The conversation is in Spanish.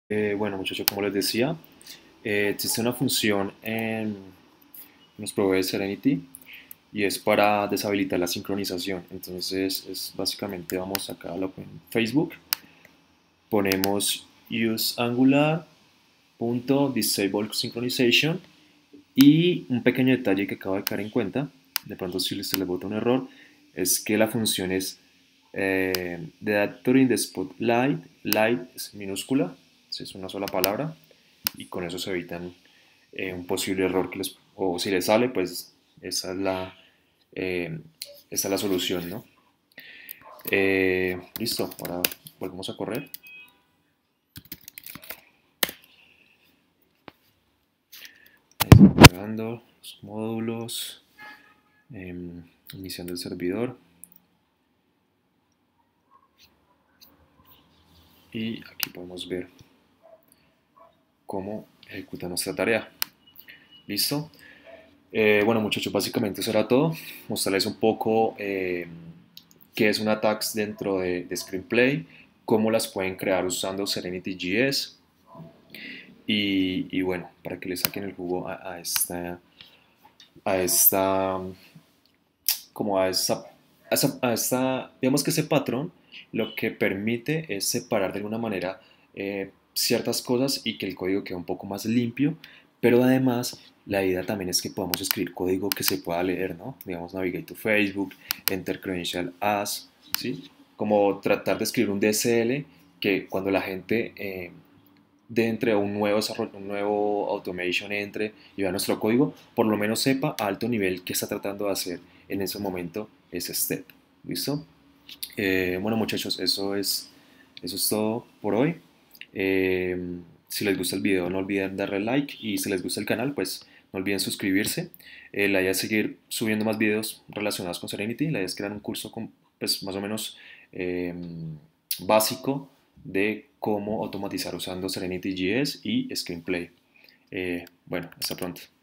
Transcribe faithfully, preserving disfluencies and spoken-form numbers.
Eh, bueno, muchachos, como les decía, eh, existe una función en, que nos provee Serenity y es para deshabilitar la sincronización. Entonces, es básicamente vamos acá a lo que en Facebook, ponemos useAngular.disable synchronization y un pequeño detalle que acabo de caer en cuenta, de pronto si se les bota un error, es que la función es eh, the during the spotlight, light es minúscula, es una sola palabra, y con eso se evitan eh, un posible error que les, o si les sale, pues esa es la, eh, esa es la solución, ¿no? Eh, listo, ahora volvemos a correr. Ahí está cargando los módulos, eh, iniciando el servidor. Y aquí podemos ver cómo ejecuta nuestra tarea. ¿Listo? Eh, bueno, muchachos, básicamente eso era todo. Mostrarles un poco eh, qué es una tags dentro de, de Screenplay, cómo las pueden crear usando Serenity G S y, y bueno, para que le saquen el jugo a, a esta, a esta, como a esa, a esa, a esta, digamos que ese patrón lo que permite es separar de alguna manera eh, ciertas cosas y que el código quede un poco más limpio, pero además la idea también es que podamos escribir código que se pueda leer, ¿no? Digamos, navigate to Facebook, enter credential as, ¿sí? Como tratar de escribir un D S L que cuando la gente eh, de entre un nuevo, un nuevo automation entre y vea nuestro código, por lo menos sepa a alto nivel qué está tratando de hacer en ese momento ese step. ¿Listo? Eh, bueno, muchachos, eso es, eso es todo por hoy. Eh, si les gusta el video, no olviden darle like y si les gusta el canal, pues no olviden suscribirse. Eh, la idea es seguir subiendo más videos relacionados con Serenity. La idea es crear un curso con, pues, más o menos eh, básico de cómo automatizar usando Serenity G S y Screenplay. Eh, bueno, hasta pronto.